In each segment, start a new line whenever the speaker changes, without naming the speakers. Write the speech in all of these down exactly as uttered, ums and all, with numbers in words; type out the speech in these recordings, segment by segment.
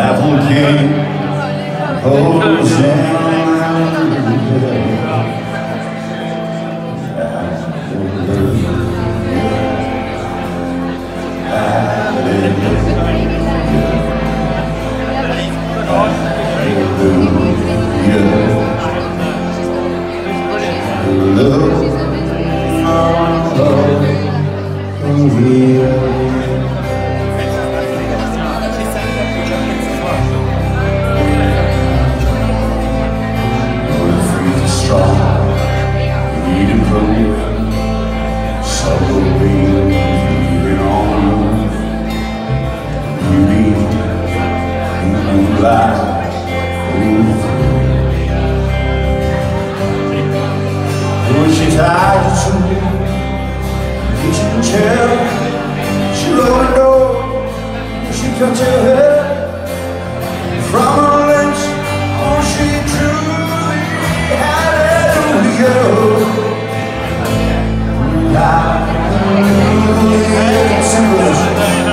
Bethlehem King, Hosanna. She tied you to the kitchen chair. She rolled the door. She cut your hair. From her lips, oh, she drew the hallelujah. Hallelujah. Simple as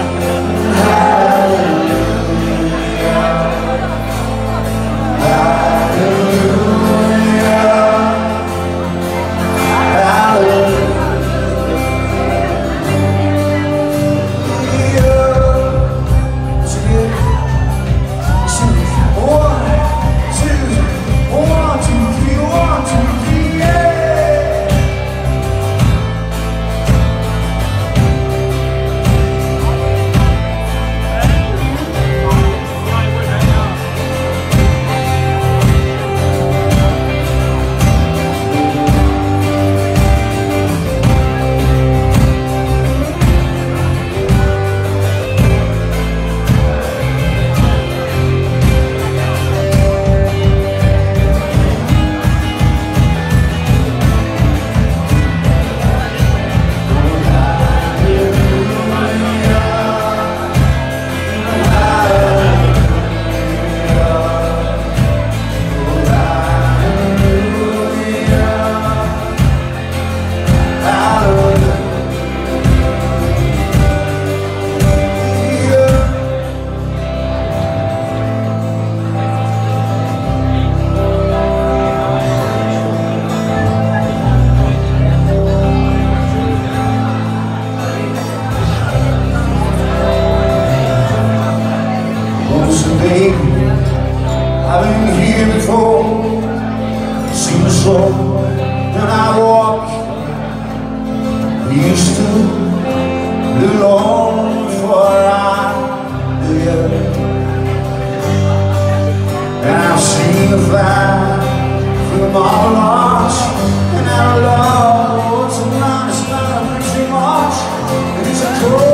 I've been here before, seen the slow, then I walk. We used to live long before I knew you. And I've seen the fire from all lost, and our love was a nice, not pretty much. And it's a cold.